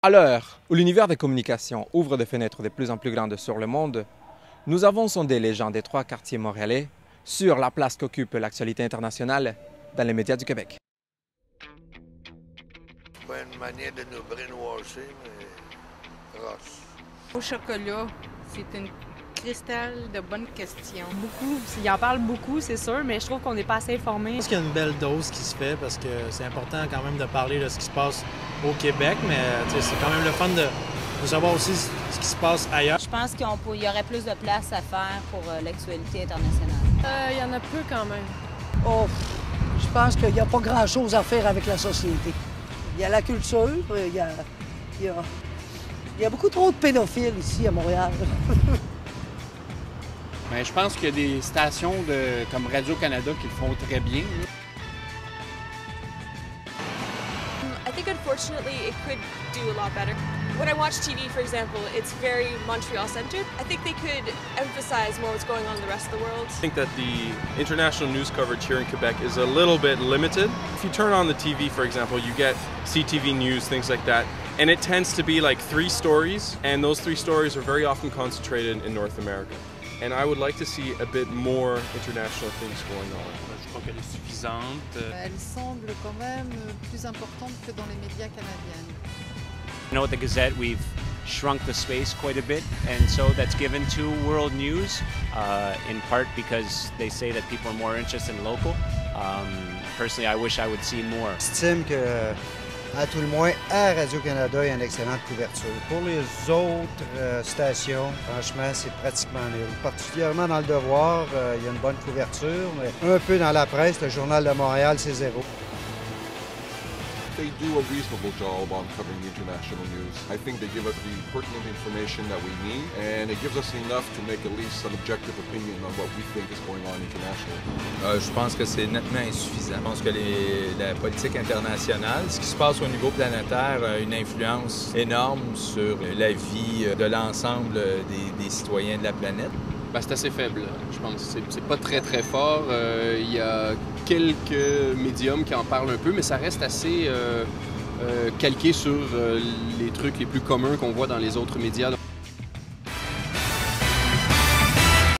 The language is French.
À l'heure où l'univers des communications ouvre des fenêtres de plus en plus grandes sur le monde, nous avons sondé les gens des 3 quartiers montréalais sur la place qu'occupe l'actualité internationale dans les médias du Québec. C'est pas une manière de nous brainwasher, mais roche. Au chocolat, c'est une cristal de bonnes questions. Beaucoup, il en parle beaucoup, c'est sûr, mais je trouve qu'on n'est pas assez informé. Je pense qu'il y a une belle dose qui se fait parce que c'est important quand même de parler de ce qui se passe au Québec, mais c'est quand même le fun de savoir aussi ce qui se passe ailleurs. Je pense qu'il y aurait plus de place à faire pour l'actualité internationale. Il y en a peu quand même. Oh, je pense qu'il n'y a pas grand-chose à faire avec la société. Il y a la culture, il y a beaucoup trop de pédophiles ici à Montréal. Mais je pense qu'il y a des stations comme Radio-Canada qui le font très bien. I think unfortunately it could do a lot better. When I watch TV, for example, it's very Montreal-centered. I think they could emphasize more what's going on in the rest of the world. I think that the international news coverage here in Quebec is a little bit limited. If you turn on the TV, for example, you get CTV News, things like that, and it tends to be like 3 stories, and those 3 stories are very often concentrated in North America. And I would like to see a bit more international things going on. Je crois qu'elle est suffisante. Elle semble quand même plus importante que dans les médias canadiens. I know at the Gazette we've shrunk the space quite a bit, and so that's given to world news, in part because they say that people are more interested in local. Personally, I wish I would see more. J'estime que, à tout le moins, à Radio-Canada, il y a une excellente couverture. Pour les autres stations, franchement, c'est pratiquement nul. Particulièrement dans le Devoir, il y a une bonne couverture, mais un peu dans la presse, le Journal de Montréal, c'est 0. They do a reasonable job on covering the international news. I think they give us the pertinent information that we need, and it gives us enough to make at least an objective opinion on what we think is going on internationally. Je pense que c'est nettement insuffisant. Je pense que la politique internationale, ce qui se passe au niveau planétaire, a une influence énorme sur la vie de l'ensemble des citoyens de la planète. C'est assez faible, je pense. C'est pas très fort. Il y a quelques médiums qui en parlent un peu, mais ça reste assez calqué sur les trucs les plus communs qu'on voit dans les autres médias.